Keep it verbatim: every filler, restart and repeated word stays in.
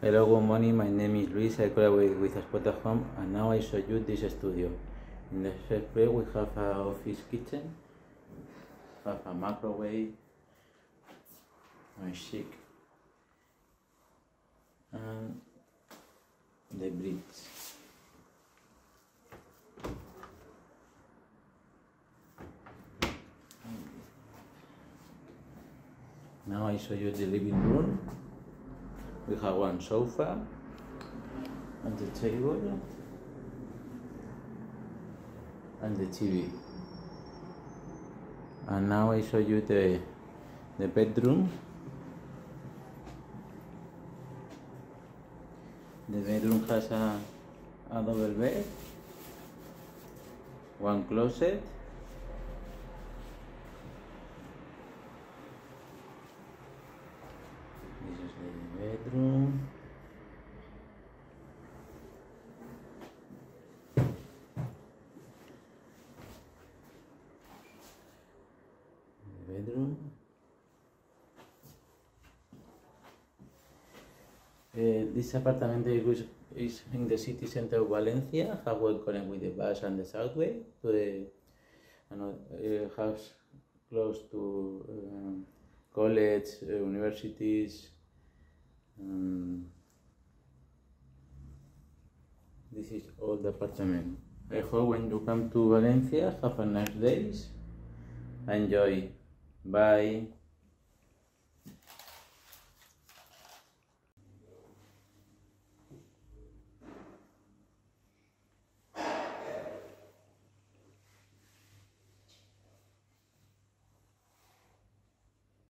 Hello, good morning. My name is Luis. I collaborate with Spot at Home, and now I show you this studio. In the first place, we have an office kitchen, have a microwave, very chic, and the bridge. Now I show you the living room. We have one sofa and the table and the T V. And now I show you the the bedroom. The bedroom has a, a double bed, one closet, this is the bedroom. The bedroom. Uh, this apartment is, is in the city center of Valencia, have well connected with the bus and the subway to the uh, house close to um, college, uh, universities. Um, this is all the apartment. I hope when you come to Valencia, have a nice day. Enjoy. Bye.